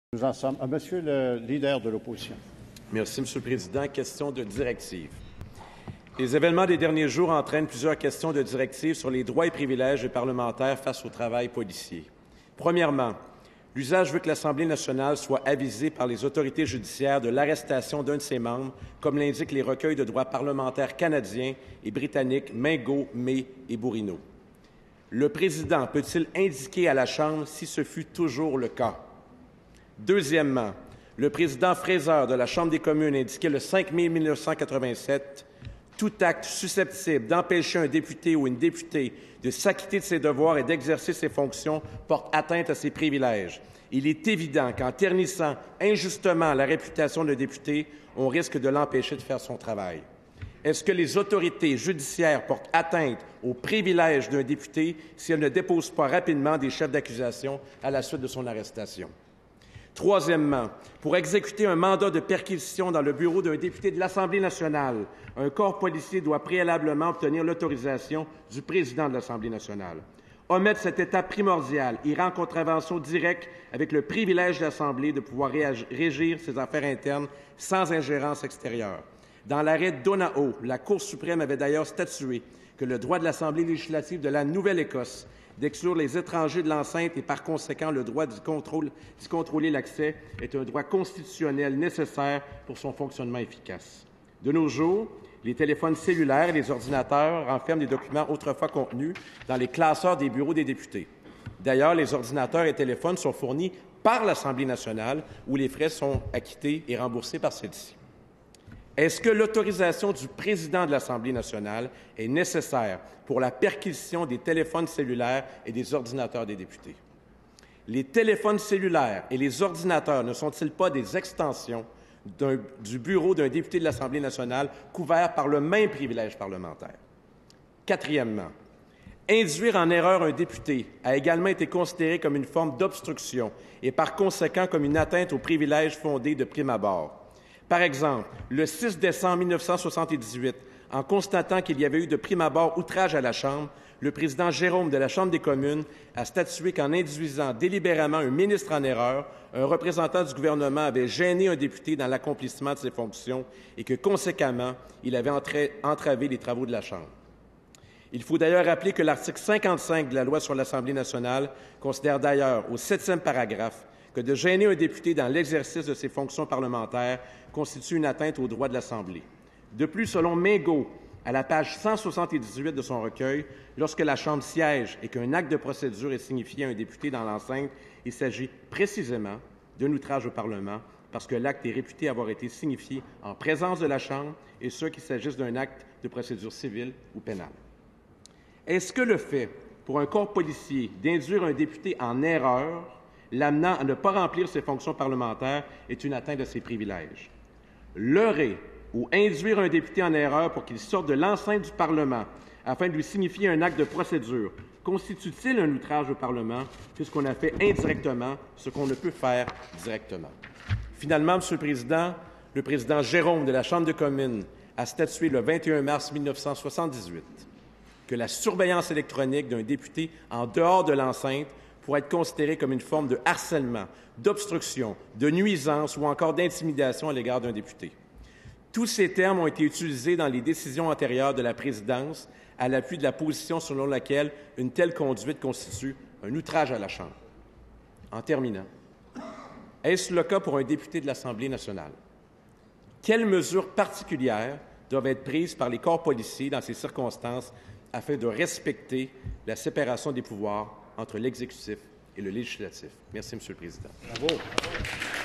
Nous en sommes. Monsieur le leader de l'opposition. Merci, Monsieur le Président. Question de directive. Les événements des derniers jours entraînent plusieurs questions de directive sur les droits et privilèges des parlementaires face au travail policier. Premièrement, l'usage veut que l'Assemblée nationale soit avisée par les autorités judiciaires de l'arrestation d'un de ses membres, comme l'indiquent les recueils de droits parlementaires canadiens et britanniques Mingo, May et Bourino. Le Président peut-il indiquer à la Chambre si ce fut toujours le cas? Deuxièmement, le président Fraser de la Chambre des communes indiquait le 5 mai 1987 « Tout acte susceptible d'empêcher un député ou une députée de s'acquitter de ses devoirs et d'exercer ses fonctions porte atteinte à ses privilèges. Il est évident qu'en ternissant injustement la réputation d'un député, on risque de l'empêcher de faire son travail. » Est-ce que les autorités judiciaires portent atteinte aux privilèges d'un député si elles ne déposent pas rapidement des chefs d'accusation à la suite de son arrestation? Troisièmement, pour exécuter un mandat de perquisition dans le bureau d'un député de l'Assemblée nationale, un corps policier doit préalablement obtenir l'autorisation du président de l'Assemblée nationale. Omettre cette étape primordiale ira en contravention directe avec le privilège de l'Assemblée de pouvoir régir ses affaires internes sans ingérence extérieure. Dans l'arrêt Donao, la Cour suprême avait d'ailleurs statué que le droit de l'Assemblée législative de la Nouvelle-Écosse d'exclure les étrangers de l'enceinte et, par conséquent, le droit d'y contrôler l'accès est un droit constitutionnel nécessaire pour son fonctionnement efficace. De nos jours, les téléphones cellulaires et les ordinateurs renferment des documents autrefois contenus dans les classeurs des bureaux des députés. D'ailleurs, les ordinateurs et téléphones sont fournis par l'Assemblée nationale, où les frais sont acquittés et remboursés par celle-ci. Est-ce que l'autorisation du président de l'Assemblée nationale est nécessaire pour la perquisition des téléphones cellulaires et des ordinateurs des députés? Les téléphones cellulaires et les ordinateurs ne sont-ils pas des extensions du bureau d'un député de l'Assemblée nationale couvert par le même privilège parlementaire? Quatrièmement, induire en erreur un député a également été considéré comme une forme d'obstruction et par conséquent comme une atteinte aux privilèges fondés de prime abord. Par exemple, le 6 décembre 1978, en constatant qu'il y avait eu de prime abord outrage à la Chambre, le président Jérôme de la Chambre des communes a statué qu'en induisant délibérément un ministre en erreur, un représentant du gouvernement avait gêné un député dans l'accomplissement de ses fonctions et que, conséquemment, il avait entravé les travaux de la Chambre. Il faut d'ailleurs rappeler que l'article 55 de la Loi sur l'Assemblée nationale considère d'ailleurs, au 7e paragraphe, que de gêner un député dans l'exercice de ses fonctions parlementaires constitue une atteinte aux droits de l'Assemblée. De plus, selon Mingo, à la page 178 de son recueil, lorsque la Chambre siège et qu'un acte de procédure est signifié à un député dans l'enceinte, il s'agit précisément d'un outrage au Parlement parce que l'acte est réputé avoir été signifié en présence de la Chambre et ce qu'il s'agisse d'un acte de procédure civile ou pénale. Est-ce que le fait, pour un corps policier, d'induire un député en erreur l'amenant à ne pas remplir ses fonctions parlementaires est une atteinte de ses privilèges? Leurrer ou induire un député en erreur pour qu'il sorte de l'enceinte du Parlement afin de lui signifier un acte de procédure constitue-t-il un outrage au Parlement puisqu'on a fait indirectement ce qu'on ne peut faire directement? Finalement, Monsieur le président Jérôme de la Chambre des communes a statué le 21 mars 1978 que la surveillance électronique d'un député en dehors de l'enceinte pourrait être considérée comme une forme de harcèlement, d'obstruction, de nuisance ou encore d'intimidation à l'égard d'un député. Tous ces termes ont été utilisés dans les décisions antérieures de la présidence à l'appui de la position selon laquelle une telle conduite constitue un outrage à la Chambre. En terminant, est-ce le cas pour un député de l'Assemblée nationale? Quelles mesures particulières doivent être prises par les corps policiers dans ces circonstances afin de respecter la séparation des pouvoirs entre l'exécutif et le législatif? Merci, Monsieur le Président. Bravo.